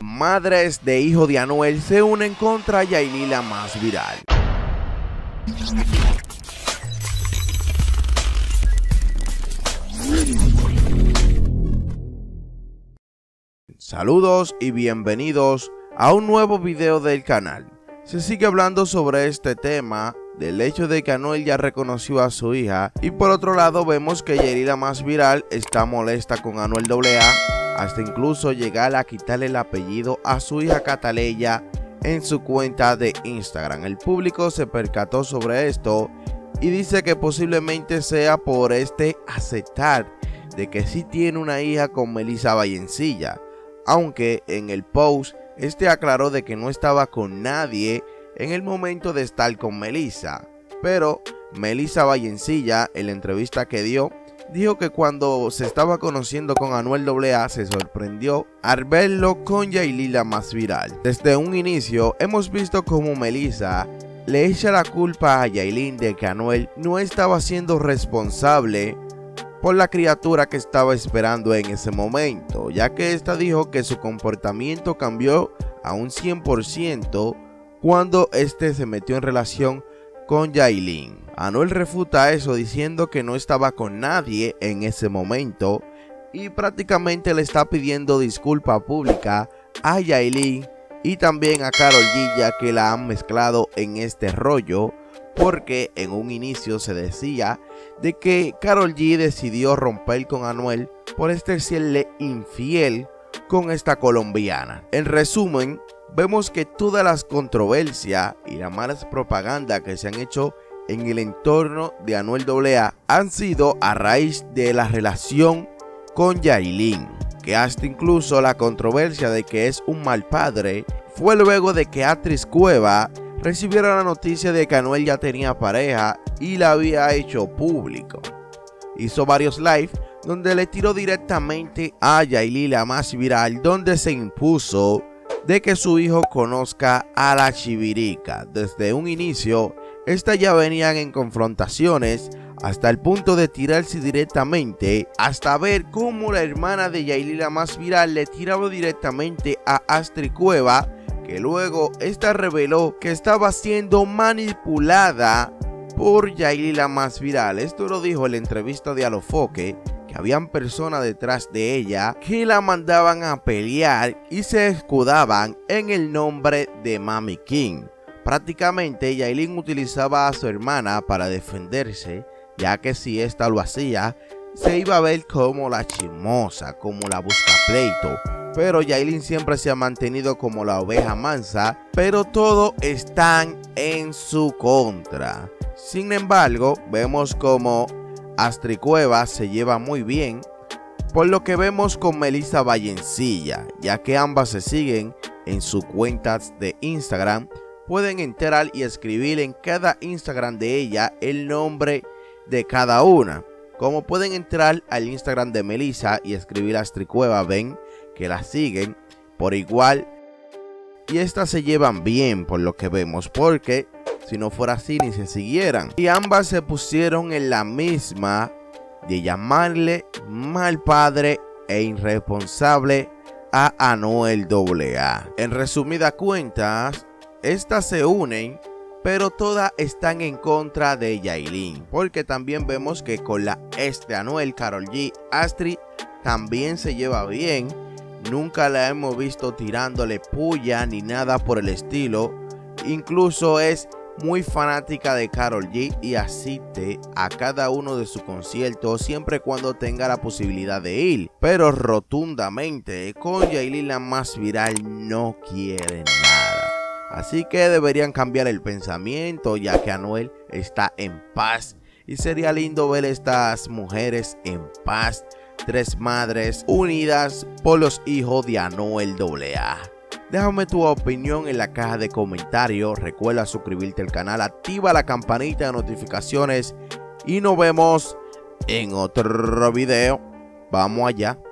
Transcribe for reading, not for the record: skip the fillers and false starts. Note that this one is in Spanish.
Madres de hijo de Anuel se unen contra Yailin, la más viral. Saludos y bienvenidos a un nuevo video del canal. Se sigue hablando sobre este tema del hecho de que Anuel ya reconoció a su hija, y por otro lado vemos que Yailin, la más viral, está molesta con Anuel AA, hasta incluso llegar a quitarle el apellido a su hija Cataleya en su cuenta de Instagram. El público se percató sobre esto y dice que posiblemente sea por aceptar de que sí tiene una hija con Melissa Vallencilla, aunque en el post aclaró de que no estaba con nadie en el momento de estar con Melissa. Pero Melissa Vallencilla, en la entrevista que dio, dijo que cuando se estaba conociendo con Anuel AA se sorprendió al verlo con Yailin, la más viral. Desde un inicio hemos visto como Melissa le echa la culpa a Yailin de que Anuel no estaba siendo responsable por la criatura que estaba esperando en ese momento, ya que esta dijo que su comportamiento cambió a un 100% cuando se metió en relación con Yailin. Anuel refuta eso diciendo que no estaba con nadie en ese momento y prácticamente le está pidiendo disculpa pública a Yailin y también a Karol G, ya que la han mezclado en este rollo, porque en un inicio se decía de que Karol G decidió romper con Anuel por serle infiel con esta colombiana. En resumen, vemos que todas las controversias y las malas propagandas que se han hecho en el entorno de Anuel AA han sido a raíz de la relación con Yailin, que hasta incluso la controversia de que es un mal padre fue luego de que Astrid Cueva recibiera la noticia de que Anuel ya tenía pareja y la había hecho público. Hizo varios live donde le tiró directamente a Yailin, la más viral, donde se impuso de que su hijo conozca a la chivirica. Desde un inicio, estas ya venían en confrontaciones hasta el punto de tirarse directamente, hasta ver cómo la hermana de Yailin, la más viral, le tiraba directamente a Astrid Cueva, que luego esta reveló que estaba siendo manipulada por Yailin, la más viral. Esto lo dijo en la entrevista de Alofoque, que habían personas detrás de ella que la mandaban a pelear y se escudaban en el nombre de Mami King. Prácticamente Yailin utilizaba a su hermana para defenderse, ya que si esta lo hacía, se iba a ver como la chismosa, como la buscapleito. Pero Yailin siempre se ha mantenido como la oveja mansa, pero todo están en su contra. Sin embargo, vemos como Astrid Cueva se lleva muy bien, por lo que vemos con Melissa Vallencilla, ya que ambas se siguen en sus cuentas de Instagram. Pueden entrar y escribir en cada Instagram de ella el nombre de cada una. Como pueden entrar al Instagram de Melissa y escribir Astrid Cueva, ven que la siguen por igual y estas se llevan bien por lo que vemos, porque si no fuera así ni se siguieran. Y ambas se pusieron en la misma de llamarle mal padre e irresponsable a Anuel AA. En resumidas cuentas, estas se unen, pero todas están en contra de Yailin, porque también vemos que con la de Anuel, Karol G, Astrid también se lleva bien. Nunca la hemos visto tirándole puya ni nada por el estilo. Incluso es muy fanática de Karol G y asiste a cada uno de sus conciertos siempre cuando tenga la posibilidad de ir. Pero rotundamente con Yailin, la más viral, no quiere nada. Así que deberían cambiar el pensamiento, ya que Anuel está en paz. Y sería lindo ver estas mujeres en paz. Tres madres unidas por los hijos de Anuel AA. Déjame tu opinión en la caja de comentarios. Recuerda suscribirte al canal, activa la campanita de notificaciones y nos vemos en otro video. Vamos allá.